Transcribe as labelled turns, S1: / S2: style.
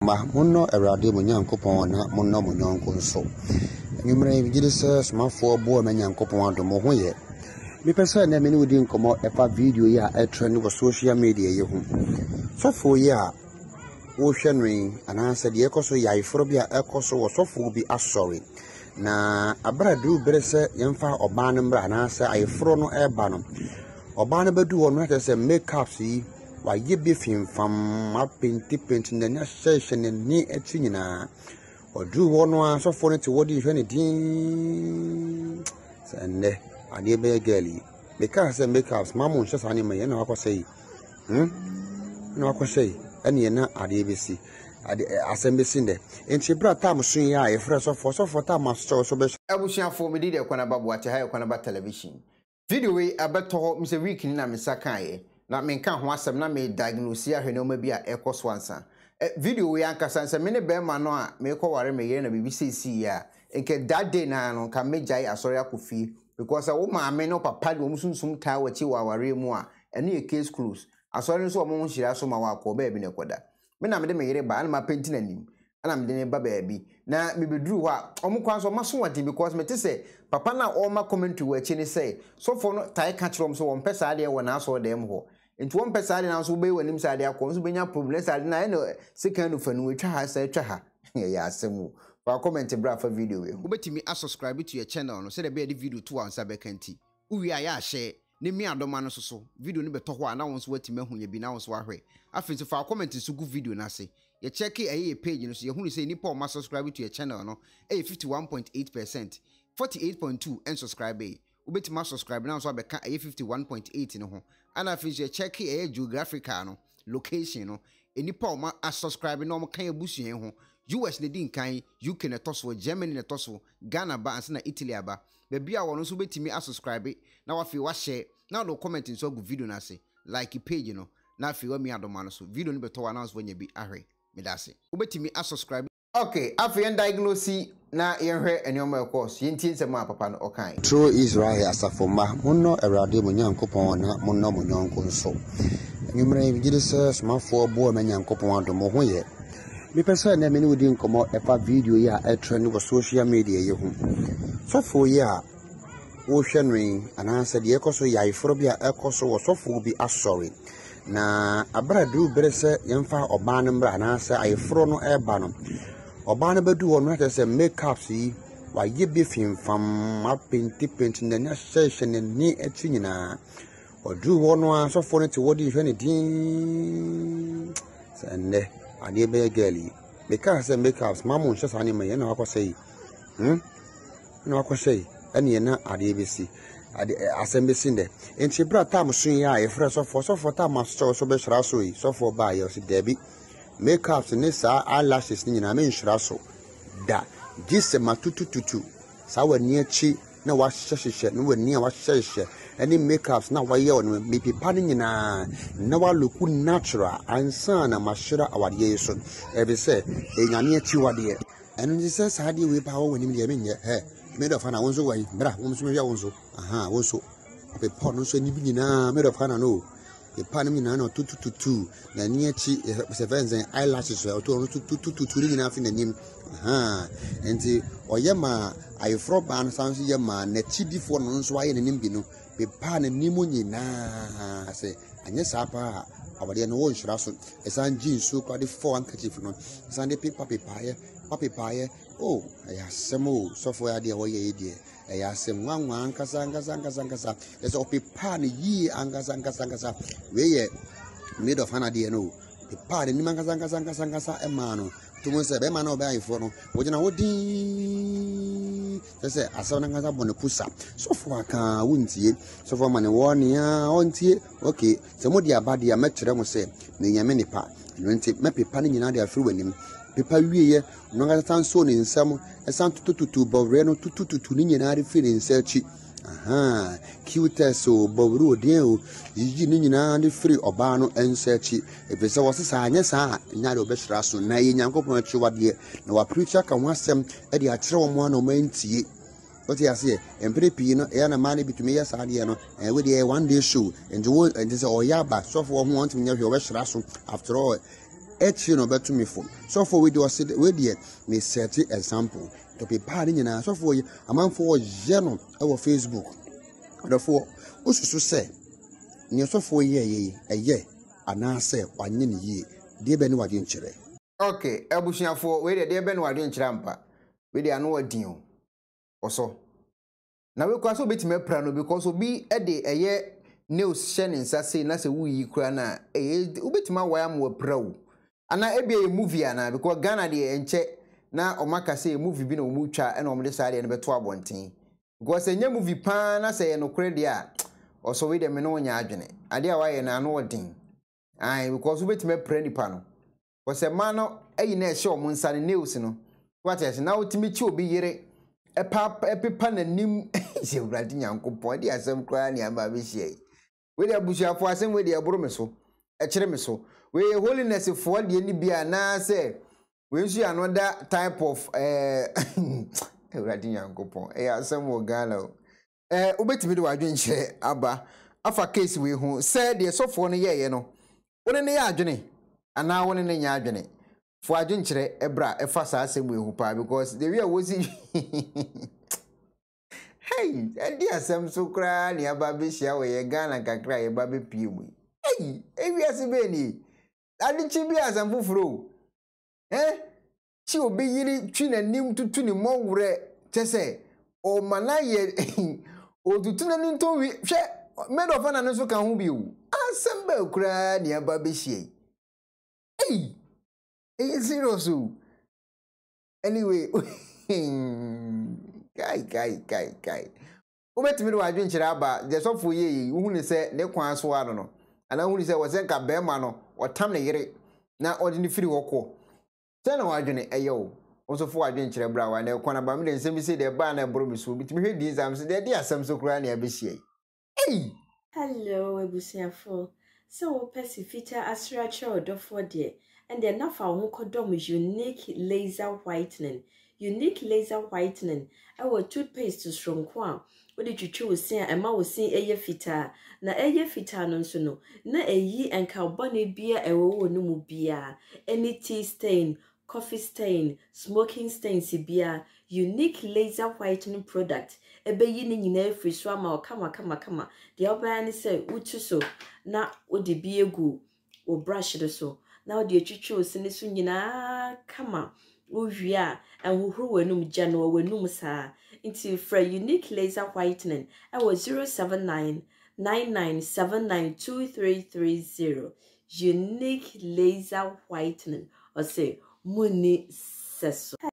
S1: Ma munno erade munyankopon na munno munyonko nso. Nwumre bigide se smafo bo ma nyankopon adomo ho ye. Me pese na me ni wodi nkomo efa video ya trend wo social media ye ho. Sofo ya wo hwenwen ananse de ekoso ya iforo bia ekoso wo sofo bi asori. Na abradu berese yemfa oba no mbra ananse ayiforo no eba no. Oba no bedu wo no se makeups yi wa yebe fimfam ma penti na nya hye ni echi nyina odu wo no asofo no te wodi hwe ne din sende ade be gali because makeups mamu hye sane me ye na akosei na akosei ene na ade be si ade asembe sinde enti bra tam so ya e frɛ sofo tam so be
S2: abusuafo me di Ekwanaba boate ha Ekwanaba television video we abeto mse week ni na mesaka ye na menka ho asem na me diagnose ahwe na oma bi a ekoso ansa video we ankasa nse me ne be ma no a me ko ware me ye na bibi sesi ya nke that day na no ka mejai Asare Acquah because wo Maame no papa de omusunsum taa wachi wa ware mu a ene ye case close Asare nso omo nhira so ma wa akọ ba bi ne koda me na me de me yere ba na ma penti nanim ana me de ne ba bi na me beduru ho a omo kwan so maso wadi because me te say papa na all ma commentary wa chi ne say so for no tai ka kire so won pesa ade wo na so dem ho enti won pesa ade na so be wanim sa ade akọ so benya problem sa ade na ene second no fanu etwa ha sa etwa ha ya asemu fa comment bra fa video we ubetimi subscribe to your channel no say the be the video to ansa bekanti uwi aya share ne mi adoma no so video no beto ho ana won so watimi hu ye bi na won so ahwe afin so fa comment so gu video na se ye check e page no so ye hu say nipa o ma subscribe to your channel no 51.8% 48.2 and subscribe ubetimi subscribe na so abeka 51.8 no ho ana afin so ye check geographical no location no enipa o ma subscribe no mo kan ebusuan ho US ne din kan UK ne toso Germany ne toso Ghana ba ansa na Italy aba be bia wono so betimi subscribe na wafi wa share na do comment nso gu video na se like page no na afi wa mi adoma no so video no beto wa announce wonya bi ahwe me da se ubetimi subscribe okay afi en diagnose na yenhwe enoma ekos yentie nsema papa no okan
S1: true Israel asafoma munno erade munyankopon na munno munyonko nso nwumre bigide se smafo bo ma nyankopon adomo ho ye me pese na me ni wodi nkomo efa video ya trend wo social media ye ho sofo ya wo hwenwen ananse de ekoso ya iforo bia ekoso wo sofo bi asori na abradu berese yemfa oba no mbra ananse ayiforo no eba no oba no bedu wo no se makeups yi wa yebe fimfam ma penti na nya hye ni echi nyina odu wo no asofo no te wodi hwe ne din sende ade be gali because makeups mamu hye sane me ye na akosei na akosei ene na ade be si ade asembe sinde enti bra tam so ya e frɛ sofo tam so be hra so yi sofo ba ye o si debi makeups ne sa eyelashes ni nyina me nhra so da gise matutututu sa wani achi na wa hyehyehye no wani a wa hyehyehye any makeups na wa ye on me pipa ni nyina na wa look natural ansa na mahira awade yeso e be say enyame achi wade enu ji say sa de we pa wo wani me nye me do fa na wonso wai bra wonso me ya wonso wonso pe po no so ni bi nyina me do fa na no e pa ni nyina na tutututu na ni achi se venzen eyelashes o to tutututu ni nyina fi na nim enti oyema ayefro ban sanso yema na chidifo no nso aye nanim bi no be pa na nimu nyina se anye sapa awade no wo nhira so esan jinsu kwade 4 handkerchief no esan de paper ye oh aya semo sofo ya de wo ye de aya sem wanwa ankasa ese opepa ne yi ankasa we ye made of hanade no pepa ne nim ankasa e ma no tumo se be ma no be ayefo no wo jina wodi se asaw na ankasa bone pusa sofo aka wontie sofo ma ne wo ne a ontie okay se mo dia ba dia mekyere mo se ne nyame nipa no nti me pepa ne nyina de afiri wanim pepa wieye no nga tanso ni nsam esan tututu bowre no tututu ni nyina re firi nsachi cute so bowru odien o yiji ni nyina re firi oba no nsachi efese wo sesa anye sa nya de obehira so na ye nyankopon achi wade na wa preacher ka ho asem e de akire wo mo na o mantie oti ase empre pi no e na ma ne bitumi ya sa de no we de one day show and say oyaba so for ho want me nya hwe obehira so after all echi no beto me phone so for we do we dey me set example to be part nyina so for amanfo ye no e wo Facebook therefore osusu say ne so for ye eye ana say wanye ne ye de be ne wade nkyere.
S2: Okay, abusuafo we de be ne wade nkyere ampa we de ano wadin o oso na we kwaso betime pra no because obi e de eye news share nsa say na se wuyi kura na obetima waya mo pra o ana ebia a movie ana because Ghana de enche na omaka say movie bi na omutwa na omde sare ne beto abonten because enye movie pa na say no kure de a oso we de me no nya adwene ade a waye na ano odin ai because obetima pra nipa no because man no eyi na ehye omunsa ne news no what yes na otimi chi obi yere epepa na nim se urade nyankopon de asem kra ne amba be hie we de abusuafo asem we de eboro me so e kire me so we holiness for de ni bia na say we nsu another type of urade nyankopon asem wo Ghana obetimi de wadwen hye aba afa case we hu say de sofo no ye no woni ne ya adwene ana woni ne nya adwene fo adwen kire ebra efa sa asem we hu pa because the way was hey edi asem so kra ne aba be hia we ye Ghana kakra ye ba be pie mu hey ewi asebe ni adi chi bi asem fufuro chi obi yiri twi na nim tutu ni mowure tese o mana ye o tutu na ni to wi hwe made of na no so kan ho bi o asem ba kra ne aba be hie hey serious anyway kai obetimi do adwen kire aba de sofo ye hu ni se ne kwan so ano no ana hu ni se wo se nka bema no otam ne yere na odi ni firi hokọ se na wadwene eyo wo so fo adwen kire bra wa na ekwanaba me de nsem bi se de ba na eboro mi so bitimi hwe di exam se de asem so kura na ya be hie hey
S3: hello ebusiafo so pesi feature asracha Odifour de and then nafa ho kodom unique laser whitening our toothpaste stronko a we de twitwi wo sin ema wo sin eye fita na eye fita no nso no na eyi enka bone bia ewo wo no mu bia any tea stain coffee stain smoking stain bia unique laser whitening product ebe yi ni nyina free so ama kama de oban say wutu so na wo de bi egu wo brush de so na wo de twitwi wo sin so nyina kama wo hwia enhuhuru wenum gya no wenum saa into for unique laser whitening I was 07999792330 unique laser whitening or say muni seso